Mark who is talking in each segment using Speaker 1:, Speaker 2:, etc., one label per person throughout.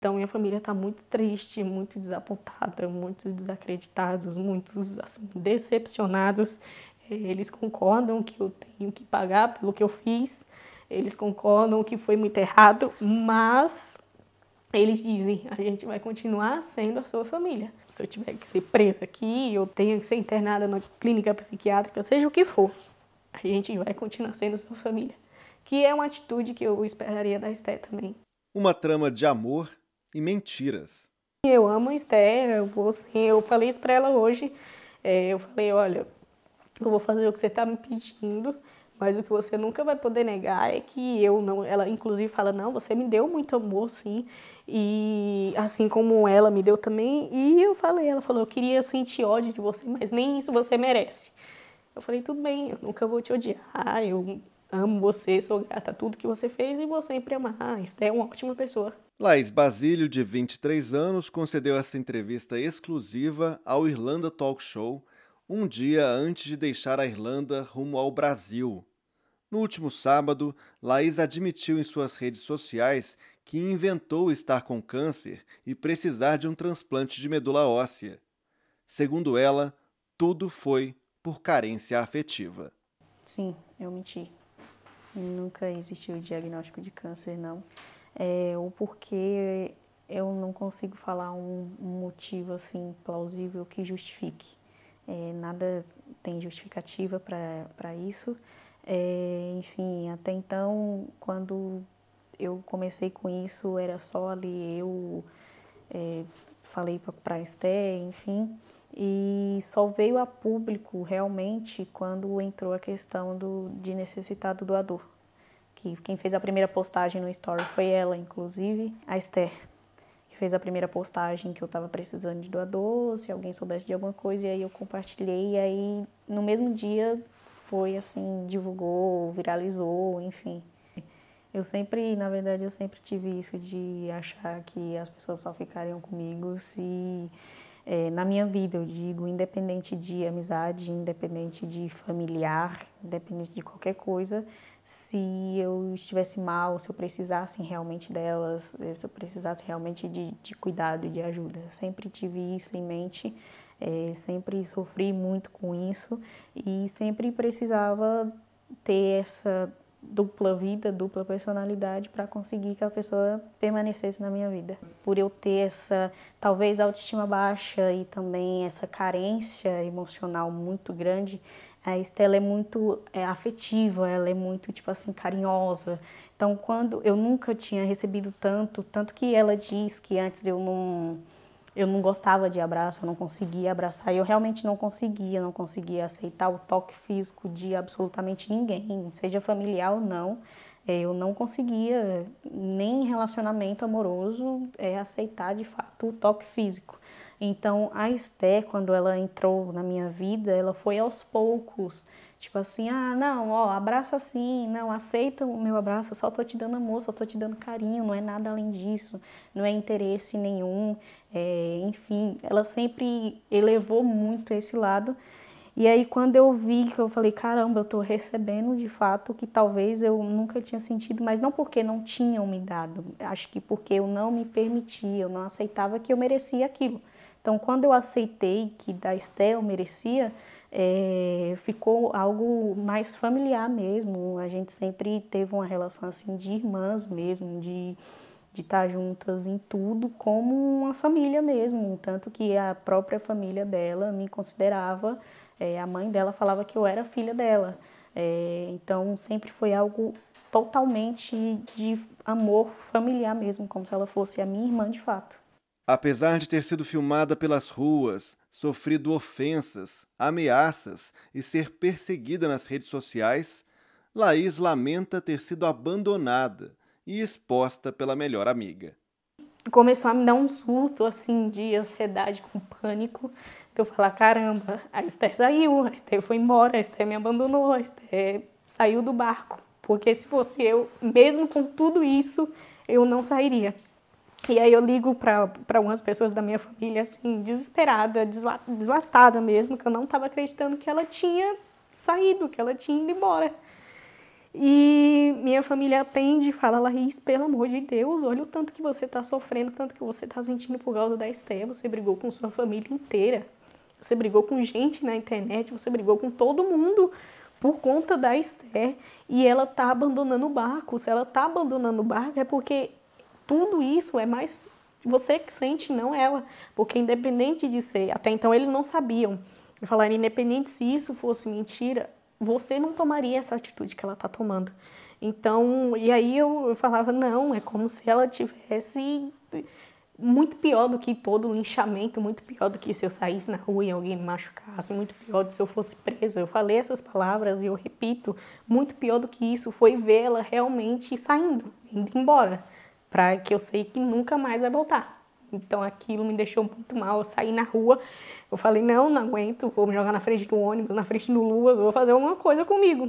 Speaker 1: Então, minha família está muito triste, muito desapontada, muitos desacreditados, muitos assim, decepcionados. Eles concordam que eu tenho que pagar pelo que eu fiz, eles concordam que foi muito errado, mas eles dizem, a gente vai continuar sendo a sua família. Se eu tiver que ser presa aqui, eu tenho que ser internada na clínica psiquiátrica, seja o que for, a gente vai continuar sendo sua família. Que é uma atitude que eu esperaria da Esté também.
Speaker 2: Uma trama de amor e mentiras.
Speaker 1: Eu amo a Esté, eu falei isso pra ela hoje. Eu falei, olha, eu vou fazer o que você tá me pedindo, mas o que você nunca vai poder negar é que eu não... Ela inclusive fala, não, você me deu muito amor, sim, e assim como ela me deu também. E eu falei, ela falou, eu queria sentir ódio de você, mas nem isso você merece. Eu falei, tudo bem, eu nunca vou te odiar, eu amo você, sou grata a tudo que você fez e vou sempre amar. A Esté é uma ótima pessoa.
Speaker 2: Laís Basílio, de 23 anos, concedeu essa entrevista exclusiva ao Irlanda Talk Show um dia antes de deixar a Irlanda rumo ao Brasil. No último sábado, Laís admitiu em suas redes sociais que inventou estar com câncer e precisar de um transplante de medula óssea. Segundo ela, tudo foi por carência afetiva.
Speaker 3: Sim, eu menti. Nunca existiu diagnóstico de câncer, não. O porquê eu não consigo falar um motivo assim plausível que justifique. Nada tem justificativa para isso. Enfim, até então, quando eu comecei com isso, era só ali eu falei para a Esté, enfim, e só veio a público realmente quando entrou a questão de necessitar do doador. Que quem fez a primeira postagem no story foi ela, inclusive, a Esté, que fez a primeira postagem que eu estava precisando de doador, se alguém soubesse de alguma coisa, e aí eu compartilhei, e aí no mesmo dia foi assim, divulgou, viralizou, enfim. Na verdade, eu sempre tive isso de achar que as pessoas só ficariam comigo se, na minha vida, eu digo, independente de amizade, independente de familiar, independente de qualquer coisa, se eu estivesse mal, se eu precisasse realmente delas, se eu precisasse realmente de cuidado e de ajuda. Sempre tive isso em mente, sempre sofri muito com isso e sempre precisava ter essa dupla vida, dupla personalidade para conseguir que a pessoa permanecesse na minha vida. Por eu ter essa, talvez, autoestima baixa e também essa carência emocional muito grande, a Estela é muito afetiva, ela é muito, tipo assim, carinhosa. Então, quando eu nunca tinha recebido tanto que ela diz que antes eu não gostava de abraço, eu não conseguia abraçar, eu realmente não conseguia aceitar o toque físico de absolutamente ninguém, seja familiar ou não. Eu não conseguia, nem em relacionamento amoroso, aceitar de fato o toque físico. Então, a Esté, quando ela entrou na minha vida, ela foi aos poucos. Tipo assim, não, ó, abraça assim, não, aceita o meu abraço, só tô te dando amor, só tô te dando carinho, não é nada além disso, não é interesse nenhum, enfim, ela sempre elevou muito esse lado. E aí quando eu vi, que eu falei, caramba, eu tô recebendo de fato o que talvez eu nunca tinha sentido, mas não porque não tinham me dado, acho que porque eu não me permitia, eu não aceitava que eu merecia aquilo. Então, quando eu aceitei que da Esté eu merecia, ficou algo mais familiar mesmo. A gente sempre teve uma relação assim de irmãs mesmo, de estar juntas em tudo, como uma família mesmo. Tanto que a própria família dela me considerava, a mãe dela falava que eu era filha dela. Então, sempre foi algo totalmente de amor familiar mesmo, como se ela fosse a minha irmã de fato.
Speaker 2: Apesar de ter sido filmada pelas ruas, sofrido ofensas, ameaças e ser perseguida nas redes sociais, Laís lamenta ter sido abandonada e exposta pela melhor amiga.
Speaker 1: Começou a me dar um surto assim de ansiedade com pânico. Então eu falar, caramba, a Esté saiu, a Esté foi embora, a Esté me abandonou, a Esté saiu do barco. Porque se fosse eu, mesmo com tudo isso, eu não sairia. E aí eu ligo para algumas pessoas da minha família, assim, desesperada, devastada mesmo, que eu não estava acreditando que ela tinha saído, que ela tinha ido embora. E minha família atende e fala, Laís, pelo amor de Deus, olha o tanto que você está sofrendo, o tanto que você está sentindo por causa da Esté. Você brigou com sua família inteira. Você brigou com gente na internet, você brigou com todo mundo por conta da Esté. E ela tá abandonando o barco. Se ela tá abandonando o barco é porque tudo isso é mais você que sente, não ela. Porque independente de ser... Até então eles não sabiam. Falaram, independente se isso fosse mentira, você não tomaria essa atitude que ela está tomando. Então, e aí eu falava, não, é como se ela tivesse muito pior do que todo o linchamento, muito pior do que se eu saísse na rua e alguém me machucasse, muito pior do que se eu fosse presa. Eu falei essas palavras e eu repito, muito pior do que isso foi vê-la realmente saindo, indo embora, para que eu sei que nunca mais vai voltar. Então aquilo me deixou muito mal. Eu saí na rua, eu falei, não aguento, vou me jogar na frente do ônibus, na frente do Luas, vou fazer alguma coisa comigo.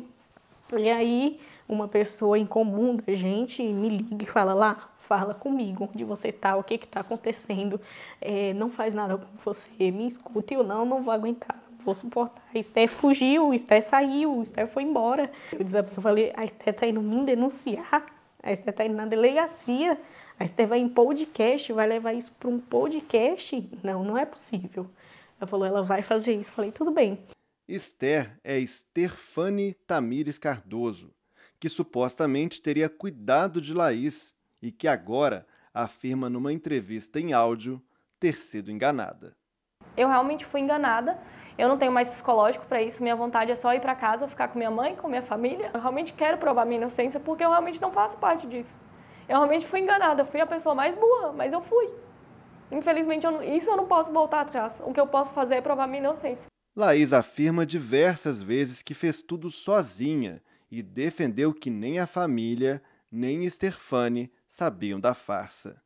Speaker 1: E aí uma pessoa em comum da gente me liga e fala, lá, fala comigo, onde você tá, o que que tá acontecendo, não faz nada com você, me escuta. E eu não vou aguentar, não vou suportar. A Esté fugiu, a Esté saiu, a Esté foi embora. Eu falei, a Esté tá indo me denunciar, a Esté tá indo na delegacia, a Esté vai em podcast, vai levar isso para um podcast? Não é possível. Ela falou, ela vai fazer isso. Eu falei, tudo bem.
Speaker 2: Esther é Esterfane Tamires Cardoso, que supostamente teria cuidado de Laís e que agora afirma numa entrevista em áudio ter sido enganada.
Speaker 4: Eu realmente fui enganada, eu não tenho mais psicológico para isso, minha vontade é só ir para casa, ficar com minha mãe, com minha família. Eu realmente quero provar minha inocência porque eu realmente não faço parte disso. Eu realmente fui enganada, eu fui a pessoa mais burra, mas eu fui. Infelizmente, isso eu não posso voltar atrás. O que eu posso fazer é provar minha inocência.
Speaker 2: Laís afirma diversas vezes que fez tudo sozinha e defendeu que nem a família, nem Esterfane sabiam da farsa.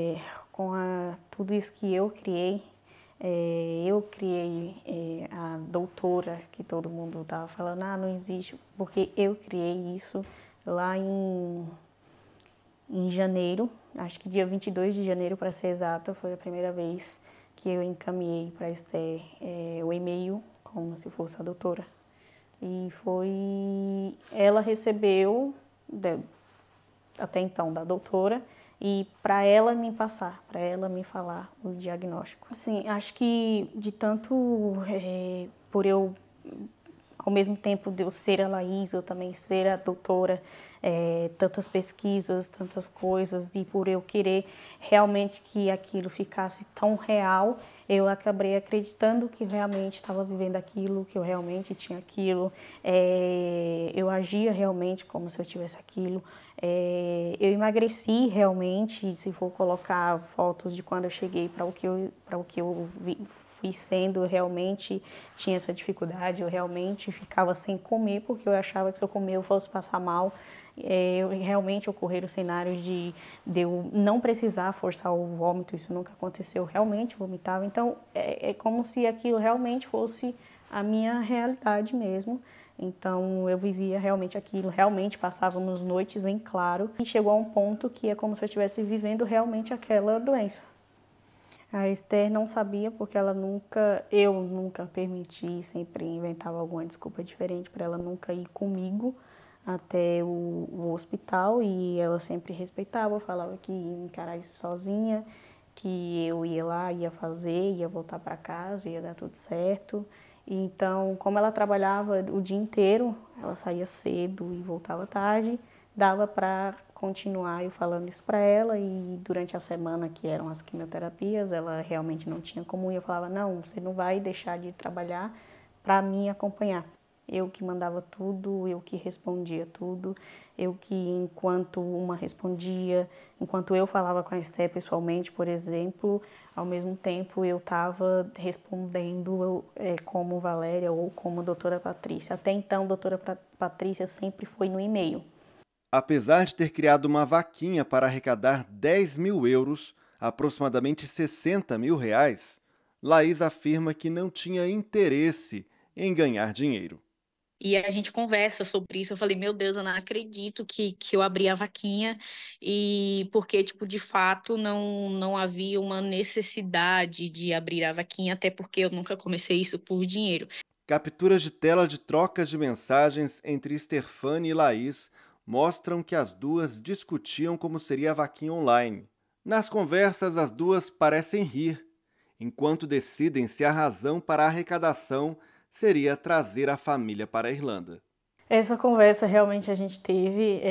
Speaker 3: Com tudo isso que eu criei a doutora, que todo mundo estava falando, não existe, porque eu criei isso lá em janeiro, acho que dia 22 de janeiro, para ser exata, foi a primeira vez que eu encaminhei para a Esté o e-mail, como se fosse a doutora. E ela recebeu, até então, da doutora, e para ela me passar, para ela me falar o diagnóstico. Assim, acho que de tanto, por eu, ao mesmo tempo de eu ser a Laís, eu também ser a doutora, tantas pesquisas, tantas coisas, e por eu querer realmente que aquilo ficasse tão real, eu acabei acreditando que realmente estava vivendo aquilo, que eu realmente tinha aquilo, eu agia realmente como se eu tivesse aquilo. Eu emagreci realmente, se for colocar fotos de quando eu cheguei para o que eu fui sendo, eu realmente tinha essa dificuldade, eu realmente ficava sem comer, porque eu achava que se eu comer eu fosse passar mal. Realmente ocorreram cenários de eu não precisar forçar o vômito, isso nunca aconteceu, realmente vomitava. Então, é como se aquilo realmente fosse a minha realidade mesmo. Então, eu vivia realmente aquilo, realmente passávamos noites em claro. E chegou a um ponto que é como se eu estivesse vivendo realmente aquela doença. A Esther não sabia porque eu nunca permiti, sempre inventava alguma desculpa diferente para ela nunca ir comigo até o hospital, e ela sempre respeitava, falava que ia encarar isso sozinha, que eu ia lá, ia fazer, ia voltar para casa, ia dar tudo certo. Então, como ela trabalhava o dia inteiro, ela saía cedo e voltava tarde, dava para continuar eu falando isso para ela, e durante a semana que eram as quimioterapias, ela realmente não tinha como ir, eu falava, não, você não vai deixar de trabalhar para me acompanhar. Eu que mandava tudo, eu que respondia tudo, eu que, enquanto uma respondia, enquanto eu falava com a Esté pessoalmente, por exemplo, ao mesmo tempo eu estava respondendo como Valéria ou como doutora Patrícia. Até então, doutora Patrícia sempre foi no e-mail.
Speaker 2: Apesar de ter criado uma vaquinha para arrecadar 10 mil euros, aproximadamente 60 mil reais, Laís afirma que não tinha interesse em ganhar dinheiro.
Speaker 5: E a gente conversa sobre isso. Eu falei, meu Deus, eu não acredito que eu abri a vaquinha, e porque, tipo, de fato, não havia uma necessidade de abrir a vaquinha, até porque eu nunca comecei isso por dinheiro.
Speaker 2: Capturas de tela de trocas de mensagens entre Stefânia e Laís mostram que as duas discutiam como seria a vaquinha online. Nas conversas, as duas parecem rir, enquanto decidem se a razão para a arrecadação seria trazer a família para a Irlanda.
Speaker 3: Essa conversa realmente a gente teve.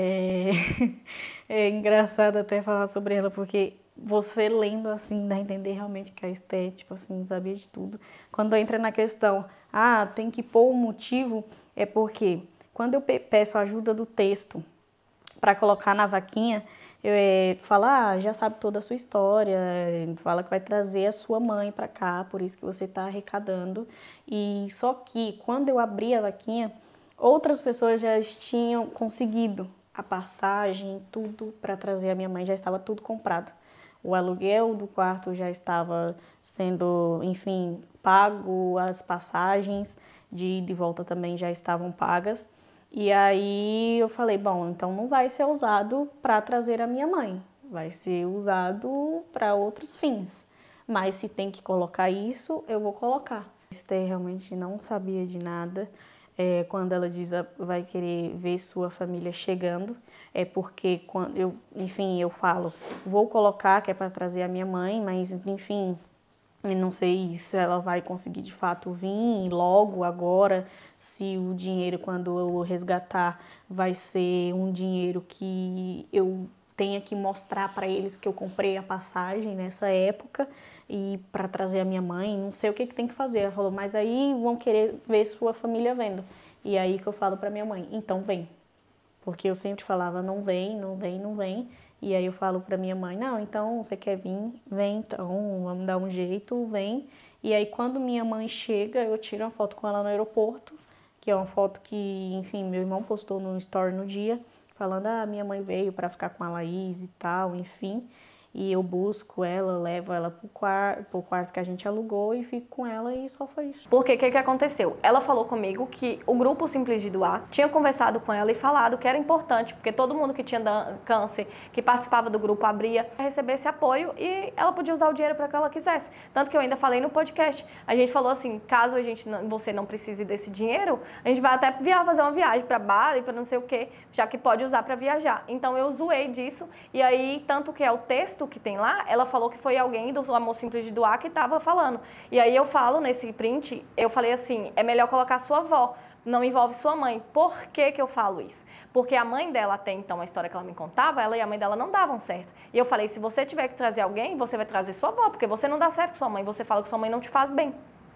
Speaker 3: É engraçado até falar sobre ela, porque você lendo assim dá a entender realmente que a Esté, tipo assim, sabia de tudo. Quando entra na questão, tem que pôr um motivo, é porque quando eu peço a ajuda do texto para colocar na vaquinha, eu falo, já sabe toda a sua história, fala que vai trazer a sua mãe para cá, por isso que você está arrecadando. E só que quando eu abri a vaquinha, outras pessoas já tinham conseguido a passagem, tudo para trazer a minha mãe, já estava tudo comprado. O aluguel do quarto já estava sendo, enfim, pago, as passagens de volta também já estavam pagas. E aí eu falei, bom, então não vai ser usado para trazer a minha mãe, vai ser usado para outros fins. Mas se tem que colocar isso, eu vou colocar. Esther realmente não sabia de nada. Quando ela diz vai querer ver sua família chegando, é porque quando eu falo, vou colocar que é para trazer a minha mãe, mas enfim, não sei se ela vai conseguir de fato vir logo agora, se o dinheiro quando eu resgatar vai ser um dinheiro que eu tenha que mostrar para eles que eu comprei a passagem nessa época e para trazer a minha mãe, não sei o que tem que fazer. Ela falou, mas aí vão querer ver sua família vendo. E aí que eu falo para minha mãe, então vem. Porque eu sempre falava, não vem, não vem, não vem. E aí eu falo para minha mãe, não, então você quer vir? Vem então, vamos dar um jeito, vem. E aí quando minha mãe chega, eu tiro uma foto com ela no aeroporto, que é uma foto que, enfim, meu irmão postou no story no dia, falando, minha mãe veio para ficar com a Laís e tal, enfim. E eu busco ela, levo ela pro quarto que a gente alugou e fico com ela e só foi isso.
Speaker 4: Porque o que aconteceu? Ela falou comigo que o grupo Simples de Doar tinha conversado com ela e falado que era importante, porque todo mundo que tinha câncer, que participava do grupo, abria, receber esse apoio e ela podia usar o dinheiro para o que ela quisesse. Tanto que eu ainda falei no podcast, a gente falou assim, caso você não precise desse dinheiro, a gente vai até fazer uma viagem para Bali, para não sei o quê, já que pode usar para viajar. Então eu zoei disso e aí, tanto que é o texto que tem lá, ela falou que foi alguém do Amor Simples de Doar que estava falando. E aí eu falo nesse print, eu falei assim, é melhor colocar sua avó, não envolve sua mãe. Por que que eu falo isso? Porque a mãe dela, até então, a história que ela me contava, ela e a mãe dela não davam certo. E eu falei, se você tiver que trazer alguém, você vai trazer sua avó, porque você não dá certo com sua mãe, você fala que sua mãe não te faz bem.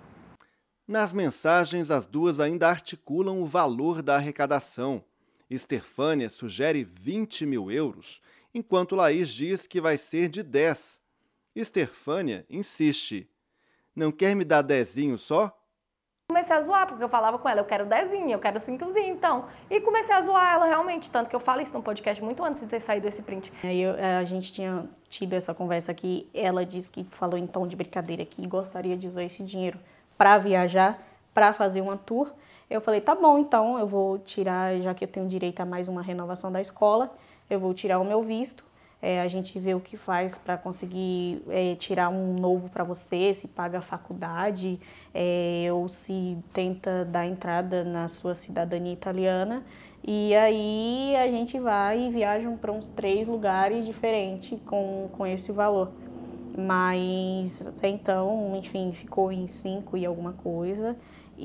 Speaker 2: Nas mensagens, as duas ainda articulam o valor da arrecadação. Stefânia sugere 20 mil euros, enquanto Laís diz que vai ser de 10. Stefânia insiste. Não quer me dar 10 só?
Speaker 4: Comecei a zoar, porque eu falava com ela, eu quero 10, eu quero 5, então. E comecei a zoar ela realmente, tanto que eu falo isso no podcast muito antes de ter saído esse print.
Speaker 3: Aí a gente tinha tido essa conversa aqui, ela disse que falou em tom de brincadeira que gostaria de usar esse dinheiro para viajar, para fazer uma tour. Eu falei, tá bom, então eu vou tirar, já que eu tenho direito a mais uma renovação da escola, eu vou tirar o meu visto, a gente vê o que faz para conseguir tirar um novo para você, se paga a faculdade, ou se tenta dar entrada na sua cidadania italiana. E aí a gente vai e viaja para uns 3 lugares diferentes com esse valor. Mas até então, enfim, ficou em 5 e alguma coisa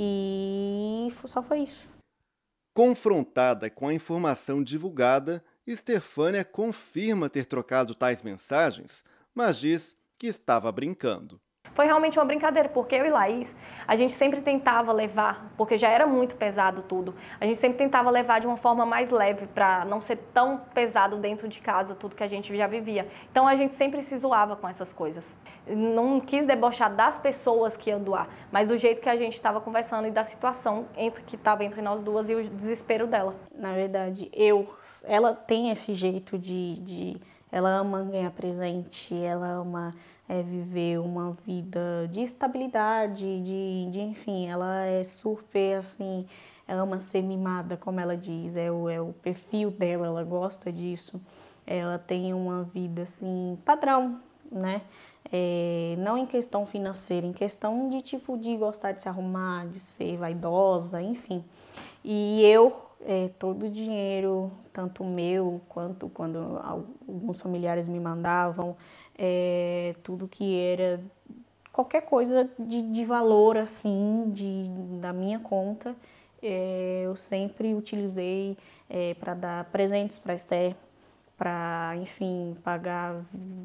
Speaker 3: e só foi isso.
Speaker 2: Confrontada com a informação divulgada, Stefânia confirma ter trocado tais mensagens, mas diz que estava brincando.
Speaker 4: Foi realmente uma brincadeira, porque eu e Laís, a gente sempre tentava levar, porque já era muito pesado tudo, a gente sempre tentava levar de uma forma mais leve, para não ser tão pesado dentro de casa, tudo que a gente já vivia. Então a gente sempre se zoava com essas coisas. Não quis debochar das pessoas que iam doar, mas do jeito que a gente estava conversando e da situação que estava entre nós duas e o desespero dela.
Speaker 3: Na verdade, ela tem esse jeito ela ama ganhar presente, ela ama viver uma vida de estabilidade, enfim, ela é super assim, ela ama ser mimada, como ela diz, é o perfil dela, ela gosta disso, ela tem uma vida assim, padrão, né? Não em questão financeira, em questão de tipo de gostar de se arrumar, de ser vaidosa, enfim. E eu, todo o dinheiro, tanto meu quanto quando alguns familiares me mandavam, tudo que era qualquer coisa de valor assim, da minha conta, eu sempre utilizei para dar presentes para Esther, para, enfim, pagar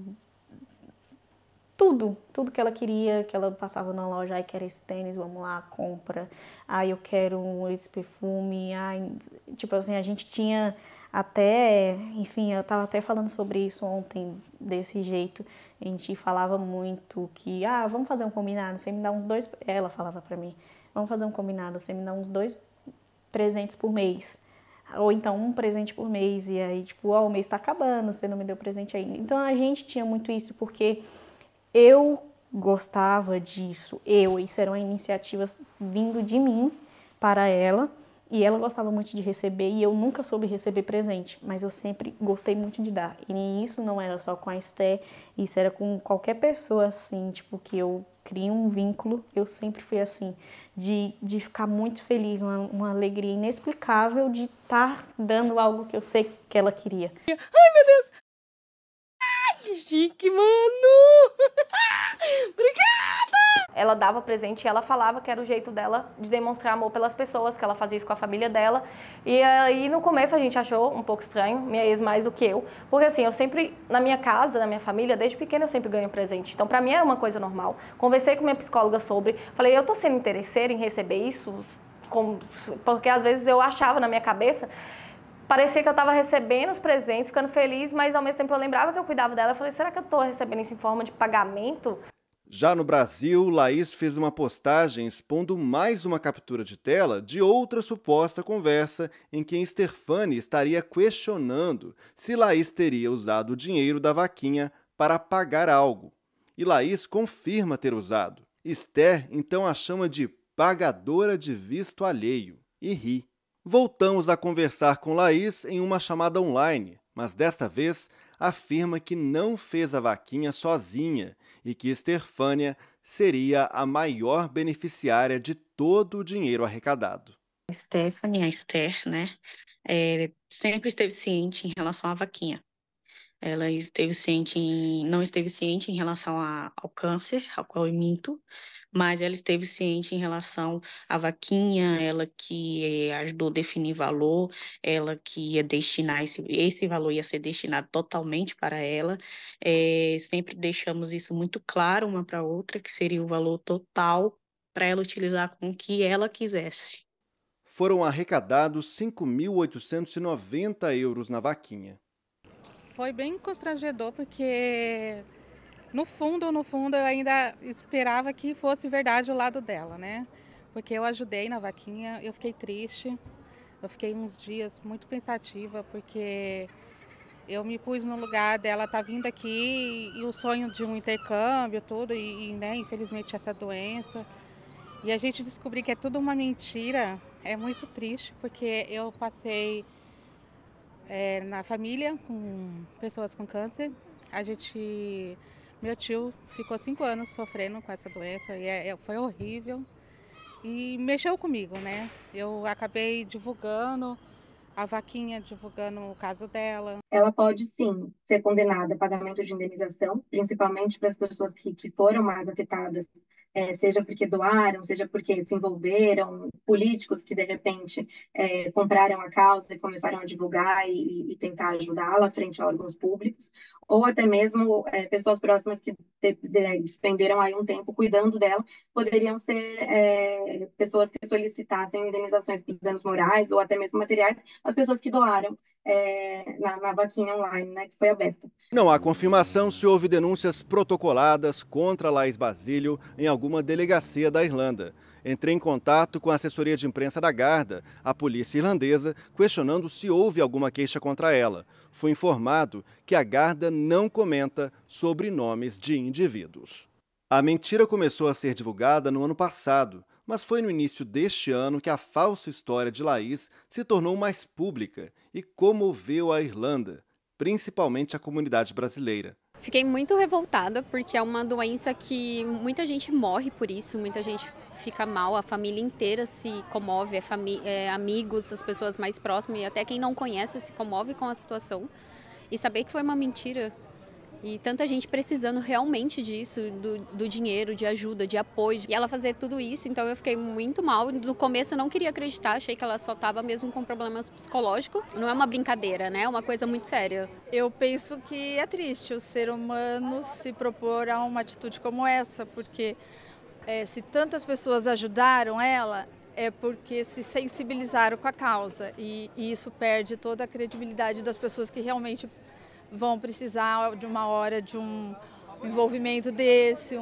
Speaker 3: tudo que ela queria, que ela passava na loja, ai, quero esse tênis, vamos lá, compra, ai, eu quero esse perfume, ai, tipo assim, a gente tinha até, enfim, eu tava até falando sobre isso ontem, desse jeito, a gente falava muito que, vamos fazer um combinado, você me dá uns 2, ela falava pra mim, vamos fazer um combinado, você me dá uns 2 presentes por mês, ou então um presente por mês, e aí, tipo, o mês tá acabando, você não me deu presente ainda. Então a gente tinha muito isso, porque eu gostava disso, isso era uma iniciativa vindo de mim para ela, e ela gostava muito de receber, e eu nunca soube receber presente, mas eu sempre gostei muito de dar. E isso não era só com a Esther, isso era com qualquer pessoa, assim, tipo, que eu crio um vínculo, eu sempre fui assim, de ficar muito feliz, uma alegria inexplicável de estar dando algo que eu sei que ela queria.
Speaker 4: Ai, meu Deus! Que chique, mano! Obrigada! Ela dava presente e ela falava que era o jeito dela de demonstrar amor pelas pessoas, que ela fazia isso com a família dela. E aí no começo a gente achou um pouco estranho, minha ex mais do que eu, porque assim, eu sempre, na minha casa, na minha família, desde pequena eu sempre ganho presente. Então pra mim era uma coisa normal. Conversei com minha psicóloga sobre, falei, eu tô sendo interesseira em receber isso? Porque às vezes eu achava na minha cabeça, parecia que eu estava recebendo os presentes, ficando feliz, mas ao mesmo tempo eu lembrava que eu cuidava dela. Eu falei, será que eu estou recebendo isso em forma de pagamento?
Speaker 2: Já no Brasil, Laís fez uma postagem expondo mais uma captura de tela de outra suposta conversa em que Estefânia estaria questionando se Laís teria usado o dinheiro da vaquinha para pagar algo. E Laís confirma ter usado. Esther então a chama de pagadora de visto alheio e ri. Voltamos a conversar com Laís em uma chamada online, mas desta vez afirma que não fez a vaquinha sozinha e que Estefânia seria a maior beneficiária de todo o dinheiro arrecadado.
Speaker 5: A Esther, né, sempre esteve ciente em relação à vaquinha. Ela não esteve ciente em relação ao câncer, ao qual eu minto, mas ela esteve ciente em relação à vaquinha, ela que ajudou a definir valor, ela que ia destinar esse valor ia ser destinado totalmente para ela. Sempre deixamos isso muito claro uma para a outra, que seria o valor total para ela utilizar com o que ela quisesse.
Speaker 2: Foram arrecadados 5.890 euros na vaquinha.
Speaker 6: Foi bem constrangedor, porque no fundo, eu ainda esperava que fosse verdade o lado dela, né? Porque eu ajudei na vaquinha, eu fiquei triste, eu fiquei uns dias muito pensativa, porque eu me pus no lugar dela estar vindo aqui e o sonho de um intercâmbio, tudo, né, infelizmente essa doença. E a gente descobrir que é tudo uma mentira, é muito triste, porque eu passei na família com pessoas com câncer. Meu tio ficou 5 anos sofrendo com essa doença e foi horrível e mexeu comigo, né? Eu acabei divulgando a vaquinha, divulgando o caso dela.
Speaker 7: Ela pode sim ser condenada a pagamento de indenização, principalmente para as pessoas que foram mais afetadas, seja porque doaram, seja porque se envolveram, políticos que de repente compraram a causa e começaram a divulgar e tentar ajudá-la frente a órgãos públicos, ou até mesmo pessoas próximas que despenderam aí um tempo cuidando dela, poderiam ser pessoas que solicitassem indenizações por danos morais ou até mesmo materiais, as pessoas que doaram na vaquinha online, né, que foi aberta.
Speaker 2: Não há confirmação se houve denúncias protocoladas contra Laís Basílio em alguma delegacia da Irlanda. Entrei em contato com a assessoria de imprensa da Garda, a polícia irlandesa, questionando se houve alguma queixa contra ela. Fui informado que a Garda não comenta sobre nomes de indivíduos. A mentira começou a ser divulgada no ano passado, mas foi no início deste ano que a falsa história de Laís se tornou mais pública e comoveu a Irlanda, principalmente a comunidade brasileira.
Speaker 8: Fiquei muito revoltada porque é uma doença que muita gente morre por isso, muita gente fica mal, a família inteira se comove, amigos, as pessoas mais próximas e até quem não conhece se comove com a situação. E saber que foi uma mentira e tanta gente precisando realmente disso, do dinheiro, de ajuda, de apoio. E ela fazer tudo isso, então eu fiquei muito mal. No começo eu não queria acreditar, achei que ela só estava mesmo com problemas psicológicos. Não é uma brincadeira, né? É uma coisa muito séria.
Speaker 9: Eu penso que é triste o ser humano se propor a uma atitude como essa, porque se tantas pessoas ajudaram ela, é porque se sensibilizaram com a causa. E isso perde toda a credibilidade das pessoas que realmente vão precisar de uma hora de um envolvimento desse,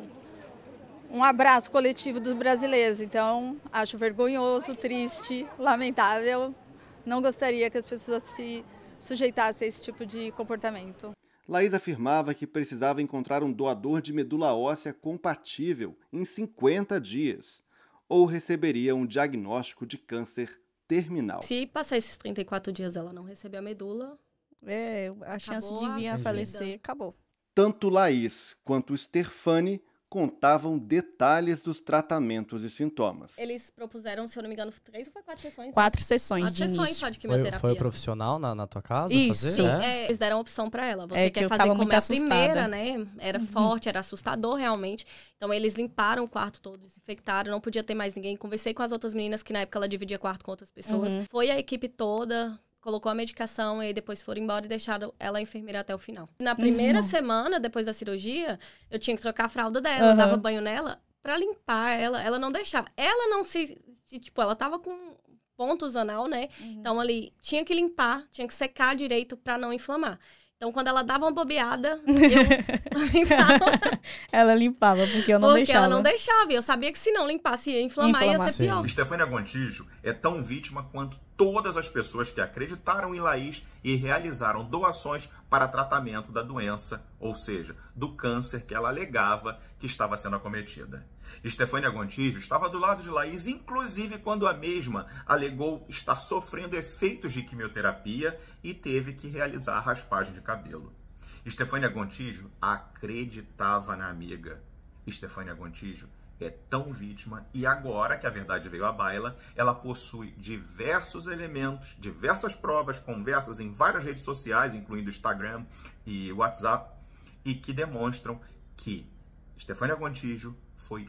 Speaker 9: um abraço coletivo dos brasileiros. Então, acho vergonhoso, triste, lamentável. Não gostaria que as pessoas se sujeitassem a esse tipo de comportamento.
Speaker 2: Laís afirmava que precisava encontrar um doador de medula óssea compatível em 50 dias, ou receberia um diagnóstico de câncer terminal.
Speaker 4: Se passar esses 34 dias ela não receber a medula...
Speaker 3: a chance de vir a falecer acabou.
Speaker 2: Tanto Laís quanto Stefani contavam detalhes dos tratamentos e sintomas.
Speaker 4: Eles propuseram, se eu não me engano, 3 ou 4 sessões?
Speaker 3: 4 sessões de início.
Speaker 4: Só de quimioterapia.
Speaker 10: Foi o profissional na tua casa
Speaker 3: Isso.
Speaker 10: fazer?
Speaker 4: Sim, eles deram a opção pra ela. Você quer fazer como a primeira, né? Era forte, era assustador realmente. Então eles limparam o quarto todo, desinfectaram, não podia ter mais ninguém. Conversei com as outras meninas, que na época ela dividia quarto com outras pessoas. Foi a equipe toda... Colocou a medicação e depois foram embora e deixaram ela enfermeira até o final. Na primeira semana, depois da cirurgia, eu tinha que trocar a fralda dela, dava banho nela pra limpar ela. Ela não deixava. Ela não tipo, ela tava com pontos anal, né? Então ali, tinha que limpar, tinha que secar direito pra não inflamar. Então, quando ela dava uma bobeada, eu limpava.
Speaker 3: Ela limpava, porque eu não deixava.
Speaker 4: Porque ela não deixava. E eu sabia que se não limpasse, ia inflamar. Ia ser pior.
Speaker 11: Stefania Gontijo é tão vítima quanto todas as pessoas que acreditaram em Laís e realizaram doações para tratamento da doença, ou seja, do câncer que ela alegava que estava sendo acometida. Stefania Gontijo estava do lado de Laís, inclusive quando a mesma alegou estar sofrendo efeitos de quimioterapia e teve que realizar a raspagem de cabelo. Stefania Gontijo acreditava na amiga. Stefania Gontijo é tão vítima e agora que a verdade veio à baila, ela possui diversos elementos, diversas provas, conversas em várias redes sociais, incluindo Instagram e WhatsApp, e que demonstram que Stefania Gontijo foi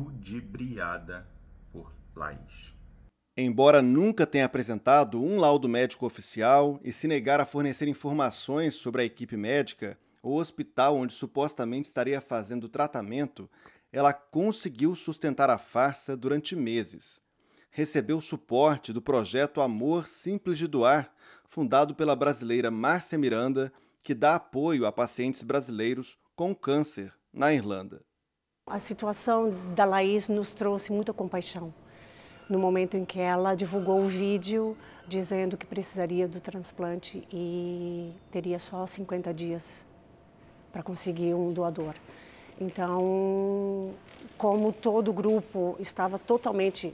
Speaker 11: ludibriada por Laís.
Speaker 2: Embora nunca tenha apresentado um laudo médico oficial e se negar a fornecer informações sobre a equipe médica, o hospital onde supostamente estaria fazendo o tratamento, ela conseguiu sustentar a farsa durante meses. Recebeu suporte do projeto Amor Simples de Doar, fundado pela brasileira Márcia Miranda, que dá apoio a pacientes brasileiros com câncer na Irlanda.
Speaker 12: A situação da Laís nos trouxe muita compaixão. No momento em que ela divulgou o vídeo dizendo que precisaria do transplante e teria só 50 dias para conseguir um doador. Então, como todo o grupo estava totalmente...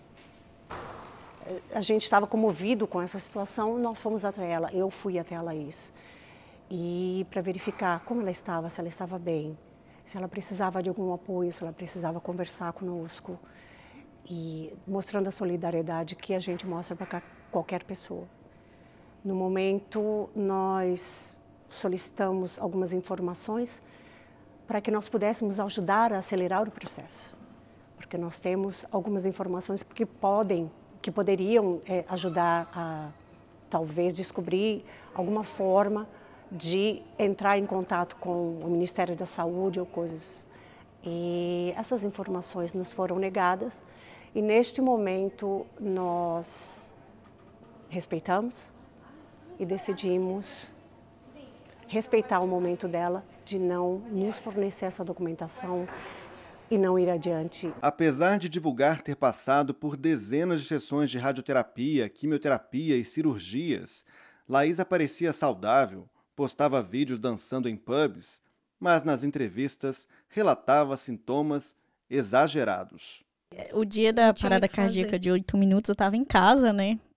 Speaker 12: A gente estava comovido com essa situação, nós fomos até ela, eu fui até a Laís. E para verificar como ela estava, se ela estava bem, se ela precisava de algum apoio, se ela precisava conversar conosco. E mostrando a solidariedade que a gente mostra para qualquer pessoa. No momento, nós solicitamos algumas informações para que nós pudéssemos ajudar a acelerar o processo. Porque nós temos algumas informações que poderiam ajudar a, talvez, descobrir alguma forma de entrar em contato com o Ministério da Saúde ou coisas. E essas informações nos foram negadas. E neste momento nós respeitamos e decidimos respeitar o momento dela de não nos fornecer essa documentação e não ir adiante.
Speaker 2: Apesar de divulgar ter passado por dezenas de sessões de radioterapia, quimioterapia e cirurgias, Laís aparecia saudável, postava vídeos dançando em pubs, mas nas entrevistas relatava sintomas exagerados.
Speaker 3: O dia da parada cardíaca de 8 minutos eu estava em casa, né?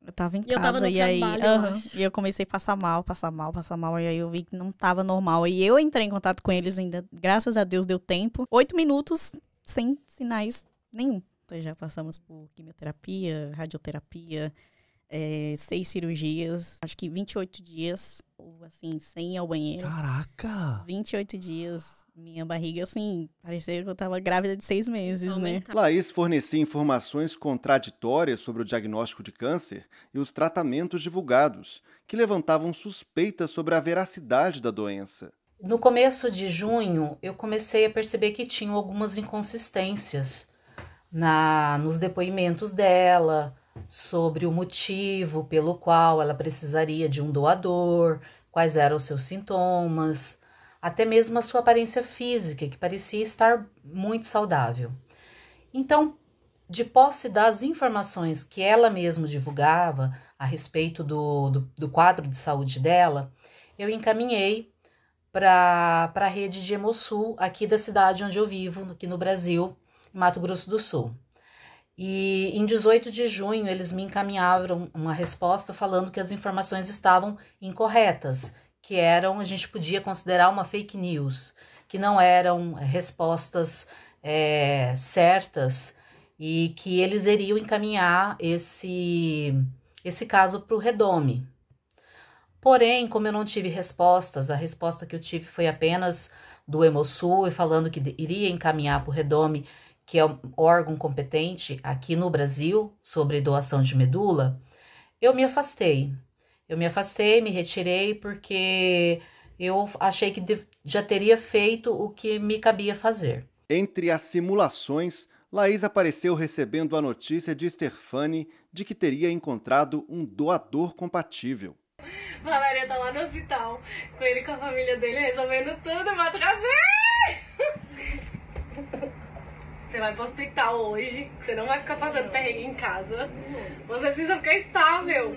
Speaker 13: Eu tava em
Speaker 8: E eu tava
Speaker 13: casa
Speaker 8: no
Speaker 13: e aí,
Speaker 8: trabalho, eu acho.
Speaker 13: e eu comecei a passar mal, e aí eu vi que não tava normal. E eu entrei em contato com eles ainda, graças a Deus deu tempo. 8 minutos sem sinais nenhum. Então já passamos por quimioterapia, radioterapia, 6 cirurgias, acho que 28 dias, ou assim, sem ir ao banheiro.
Speaker 14: Caraca!
Speaker 13: 28 dias, minha barriga, assim, parecia que eu tava grávida de 6 meses, né?
Speaker 2: Laís fornecia informações contraditórias sobre o diagnóstico de câncer e os tratamentos divulgados, que levantavam suspeitas sobre a veracidade da doença.
Speaker 15: No começo de junho, eu comecei a perceber que tinham algumas inconsistências nos depoimentos dela, sobre o motivo pelo qual ela precisaria de um doador, quais eram os seus sintomas, até mesmo a sua aparência física, que parecia estar muito saudável. Então, de posse das informações que ela mesma divulgava a respeito do quadro de saúde dela, eu encaminhei para a rede de Hemosul, aqui da cidade onde eu vivo, aqui no Brasil, em Mato Grosso do Sul. E em 18 de junho eles me encaminharam uma resposta falando que as informações estavam incorretas, que a gente podia considerar uma fake news, que não eram respostas certas e que eles iriam encaminhar esse caso para o Redome. Porém, como eu não tive respostas, a resposta que eu tive foi apenas do Hemosul e falando que iria encaminhar para o Redome, que é o órgão competente aqui no Brasil sobre doação de medula, eu me afastei. Me retirei porque eu achei que já teria feito o que me cabia fazer.
Speaker 2: Entre as simulações, Laís apareceu recebendo a notícia de Stefani de que teria encontrado um doador compatível.
Speaker 4: Valéria tá lá no hospital, com ele e com a família dele, resolvendo tudo, eu vou trazer! Você vai pro hospital hoje, você não vai ficar fazendo perrengue em casa. Você precisa ficar estável.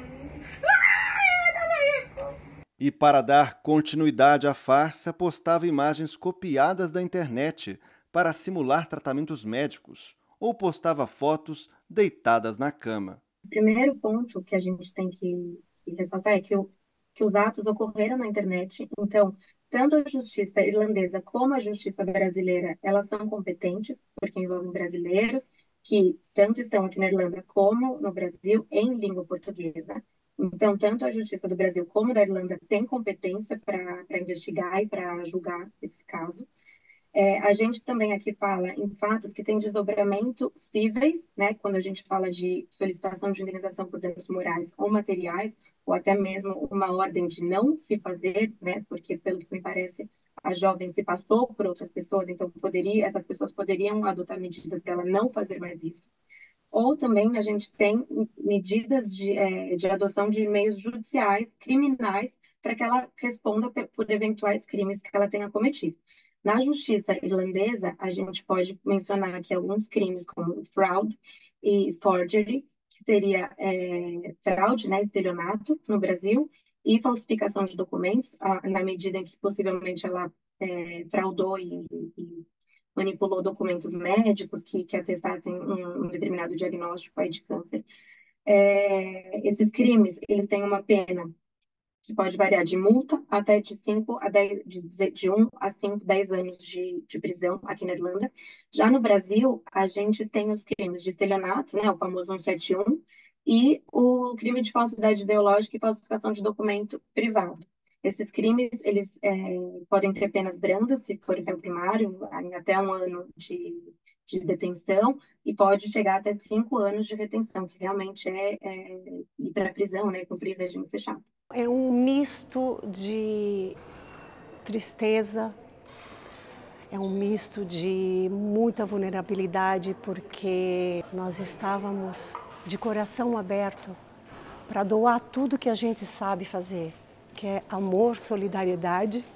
Speaker 2: E para dar continuidade à farsa, postava imagens copiadas da internet para simular tratamentos médicos ou postava fotos deitadas na cama.
Speaker 7: O primeiro ponto que a gente tem que ressaltar é que os atos ocorreram na internet, então tanto a justiça irlandesa como a justiça brasileira, elas são competentes, porque envolvem brasileiros que tanto estão aqui na Irlanda como no Brasil em língua portuguesa. Então, tanto a justiça do Brasil como da Irlanda tem competência para investigar e para julgar esse caso. A gente também aqui fala em fatos que têm desdobramento cíveis, né, quando a gente fala de solicitação de indenização por danos morais ou materiais, ou até mesmo uma ordem de não se fazer, né, porque, pelo que me parece, a jovem se passou por outras pessoas, então essas pessoas poderiam adotar medidas para ela não fazer mais isso. Ou também a gente tem medidas de adoção de meios judiciais, criminais, para que ela responda por eventuais crimes que ela tenha cometido. Na justiça irlandesa, a gente pode mencionar aqui alguns crimes como fraud e forgery, que seria fraude, né, estelionato no Brasil, e falsificação de documentos, na medida em que possivelmente ela fraudou e manipulou documentos médicos que atestassem um determinado diagnóstico aí de câncer. Esses crimes, eles têm uma pena que pode variar de multa até de 5 a 10, de 1 a 5, 10 anos de prisão aqui na Irlanda. Já no Brasil, a gente tem os crimes de estelionato, né, o famoso 171, e o crime de falsidade ideológica e falsificação de documento privado. Esses crimes, eles podem ter penas brandas, se for réu primário, até 1 ano de detenção, e pode chegar até 5 anos de retenção, que realmente é ir para a prisão, né, cumprir regime fechado.
Speaker 12: É um misto de tristeza, é um misto de muita vulnerabilidade, porque nós estávamos de coração aberto para doar tudo que a gente sabe fazer, que é amor, solidariedade,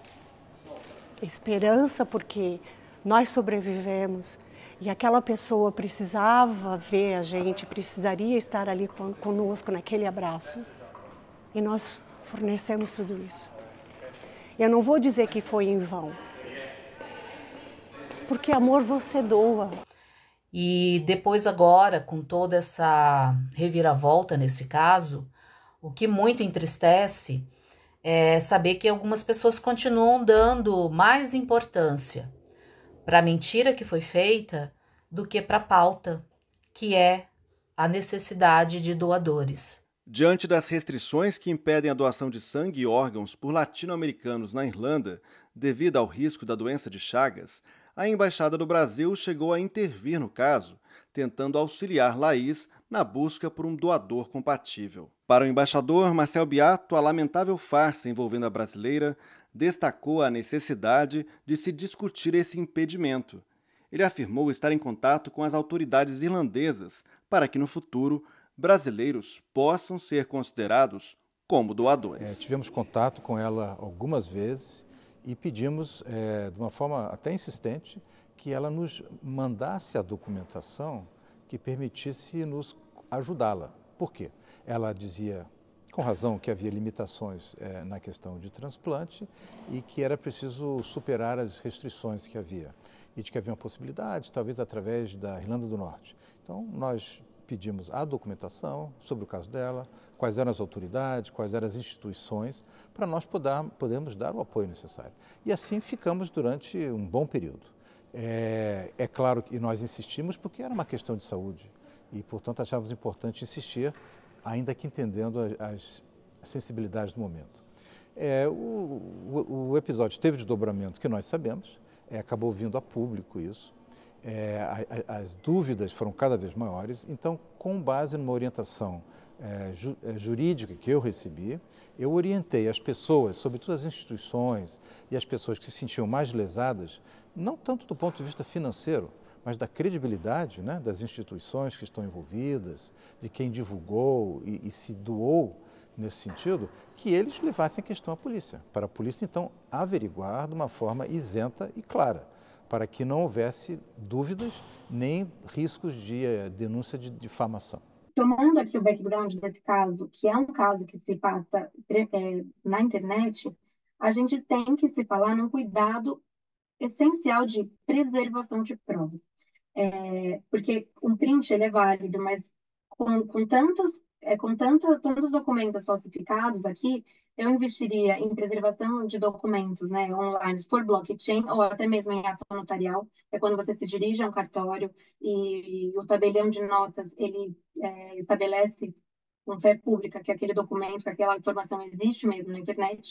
Speaker 12: esperança, porque nós sobrevivemos e aquela pessoa precisava ver a gente, precisaria estar ali conosco naquele abraço. E nós fornecemos tudo isso. Eu não vou dizer que foi em vão, porque amor você doa.
Speaker 15: E depois agora, com toda essa reviravolta nesse caso, o que muito entristece é saber que algumas pessoas continuam dando mais importância para a mentira que foi feita do que para a pauta, que é a necessidade de doadores.
Speaker 2: Diante das restrições que impedem a doação de sangue e órgãos por latino-americanos na Irlanda, devido ao risco da doença de Chagas, a Embaixada do Brasil chegou a intervir no caso, tentando auxiliar Laís na busca por um doador compatível. Para o embaixador Marcel Beato, a lamentável farsa envolvendo a brasileira destacou a necessidade de se discutir esse impedimento. Ele afirmou estar em contato com as autoridades irlandesas para que, no futuro, brasileiros possam ser considerados como doadores.
Speaker 14: Tivemos contato com ela algumas vezes e pedimos, de uma forma até insistente, que ela nos mandasse a documentação que permitisse nos ajudá-la. Por quê? Ela dizia, com razão, que havia limitações na questão de transplante e que era preciso superar as restrições que havia. E de que havia uma possibilidade, talvez através da Irlanda do Norte. Então, nós pedimos a documentação sobre o caso dela, quais eram as autoridades, quais eram as instituições, para nós podermos dar o apoio necessário. E assim ficamos durante um bom período. É claro que nós insistimos porque era uma questão de saúde e, portanto, achávamos importante insistir, ainda que entendendo as sensibilidades do momento. O episódio teve desdobramento que nós sabemos, acabou vindo a público isso, as dúvidas foram cada vez maiores, então, com base numa orientação jurídica que eu recebi, eu orientei as pessoas, sobretudo as instituições e as pessoas que se sentiam mais lesadas, não tanto do ponto de vista financeiro, mas da credibilidade, né, das instituições que estão envolvidas, de quem divulgou e se doou nesse sentido, que eles levassem a questão à polícia, para a polícia, então, averiguar de uma forma isenta e clara, para que não houvesse dúvidas nem riscos de denúncia de difamação.
Speaker 7: Tomando aqui o background desse caso, que é um caso que se passa na internet, a gente tem que se falar num cuidado essencial de preservação de provas. Porque um print ele é válido, mas com tantos documentos falsificados aqui, eu investiria em preservação de documentos, né, online por blockchain ou até mesmo em ato notarial, é quando você se dirige a um cartório e o tabelião de notas ele estabelece com fé pública que aquele documento, que aquela informação existe mesmo na internet,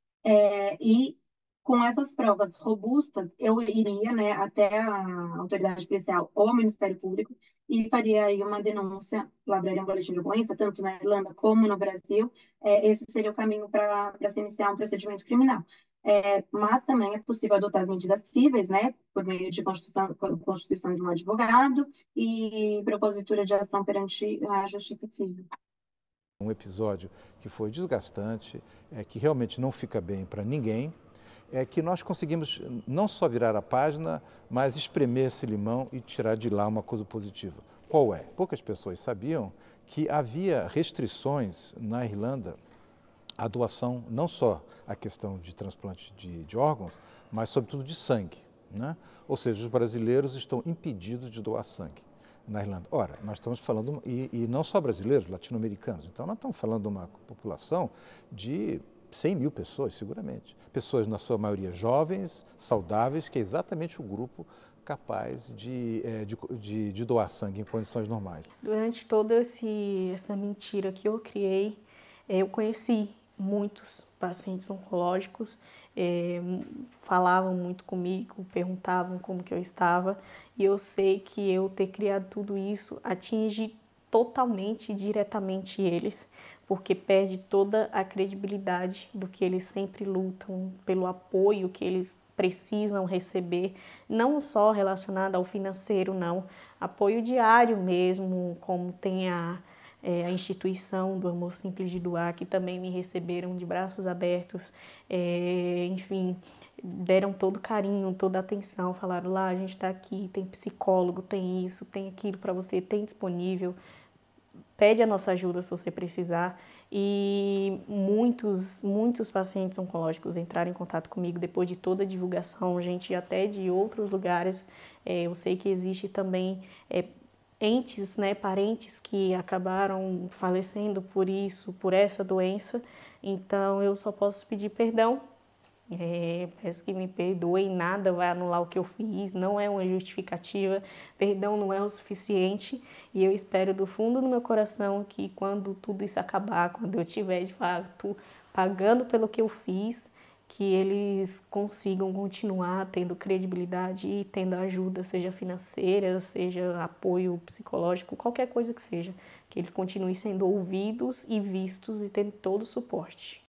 Speaker 7: e com essas provas robustas, eu iria, né, até a autoridade policial ou o Ministério Público e faria aí uma denúncia, labraria um boletim de ocorrência, tanto na Irlanda como no Brasil. Esse seria o caminho para se iniciar um procedimento criminal. Mas também é possível adotar as medidas cíveis, né, por meio de constituição de um advogado e propositura de ação perante a Justiça Civil.
Speaker 14: Um episódio que foi desgastante, que realmente não fica bem para ninguém, que nós conseguimos não só virar a página, mas espremer esse limão e tirar de lá uma coisa positiva. Qual é? Poucas pessoas sabiam que havia restrições na Irlanda à doação, não só a questão de transplante de órgãos, mas sobretudo de sangue, né? Ou seja, os brasileiros estão impedidos de doar sangue na Irlanda. Ora, nós estamos falando, e não só brasileiros, latino-americanos, então nós estamos falando de uma população de 100 mil pessoas, seguramente. Pessoas, na sua maioria, jovens, saudáveis, que é exatamente o grupo capaz de doar sangue em condições normais.
Speaker 1: Durante toda essa mentira que eu criei, eu conheci muitos pacientes oncológicos, falavam muito comigo, perguntavam como que eu estava, e eu sei que eu ter criado tudo isso atinge totalmente e diretamente eles, porque perde toda a credibilidade do que eles sempre lutam, pelo apoio que eles precisam receber, não só relacionado ao financeiro, não, apoio diário mesmo, como tem a instituição do Amor Simples de Doar, que também me receberam de braços abertos, enfim, deram todo carinho, toda atenção, falaram lá, a gente está aqui, tem psicólogo, tem isso, tem aquilo para você, tem disponível, pede a nossa ajuda se você precisar. E muitos pacientes oncológicos entraram em contato comigo depois de toda a divulgação, gente até de outros lugares. Eu sei que existe também entes, né, parentes que acabaram falecendo por isso, por essa doença. Então eu só posso pedir perdão. Peço que me perdoem, nada vai anular o que eu fiz, não é uma justificativa, perdão não é o suficiente, e eu espero do fundo do meu coração que quando tudo isso acabar, quando eu estiver de fato pagando pelo que eu fiz, que eles consigam continuar tendo credibilidade e tendo ajuda, seja financeira, seja apoio psicológico, qualquer coisa que seja, que eles continuem sendo ouvidos e vistos e tendo todo o suporte.